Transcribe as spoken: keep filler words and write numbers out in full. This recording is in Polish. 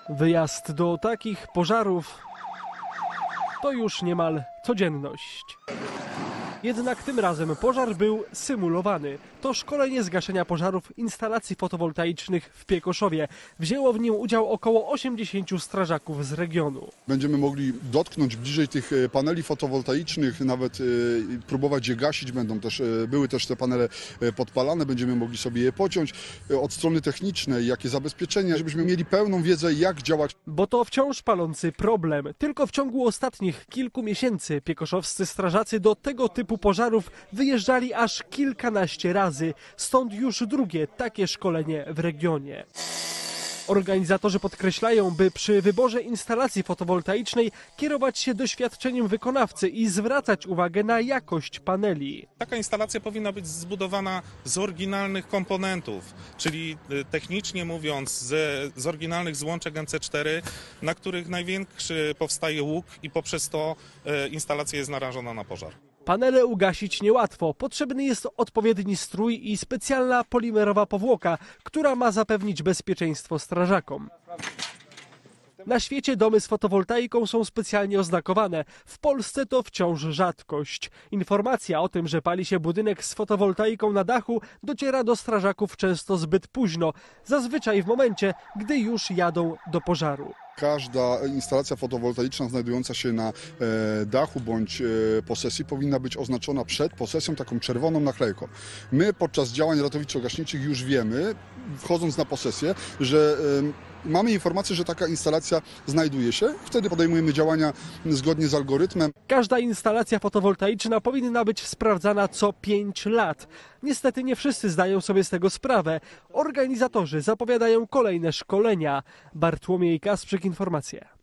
Wyjazd do takich pożarów to już niemal codzienność. Jednak tym razem pożar był symulowany. To szkolenie z gaszenia pożarów instalacji fotowoltaicznych w Piekoszowie. Wzięło w nim udział około osiemdziesięciu strażaków z regionu. Będziemy mogli dotknąć bliżej tych paneli fotowoltaicznych, nawet próbować je gasić. Będą też, były też te panele podpalane, będziemy mogli sobie je pociąć. Od strony technicznej, jakie zabezpieczenia, żebyśmy mieli pełną wiedzę, jak działać. Bo to wciąż palący problem. Tylko w ciągu ostatnich kilku miesięcy piekoszowscy strażacy do tego typu pożarów wyjeżdżali aż kilkanaście razy. Stąd już drugie takie szkolenie w regionie. Organizatorzy podkreślają, by przy wyborze instalacji fotowoltaicznej kierować się doświadczeniem wykonawcy i zwracać uwagę na jakość paneli. Taka instalacja powinna być zbudowana z oryginalnych komponentów, czyli technicznie mówiąc z, z oryginalnych złączek N C cztery, na których największy powstaje łuk i poprzez to instalacja jest narażona na pożar. Panele ugasić niełatwo. Potrzebny jest odpowiedni strój i specjalna polimerowa powłoka, która ma zapewnić bezpieczeństwo strażakom. Na świecie domy z fotowoltaiką są specjalnie oznakowane. W Polsce to wciąż rzadkość. Informacja o tym, że pali się budynek z fotowoltaiką na dachu, dociera do strażaków często zbyt późno. Zazwyczaj w momencie, gdy już jadą do pożaru. Każda instalacja fotowoltaiczna znajdująca się na e, dachu bądź e, posesji powinna być oznaczona przed posesją taką czerwoną naklejką. My podczas działań ratowniczo-gaśniczych już wiemy, wchodząc na posesję, że e, mamy informację, że taka instalacja znajduje się. Wtedy podejmujemy działania zgodnie z algorytmem. Każda instalacja fotowoltaiczna powinna być sprawdzana co pięć lat. Niestety nie wszyscy zdają sobie z tego sprawę. Organizatorzy zapowiadają kolejne szkolenia. Bartłomiej Kasprzyk, informacje.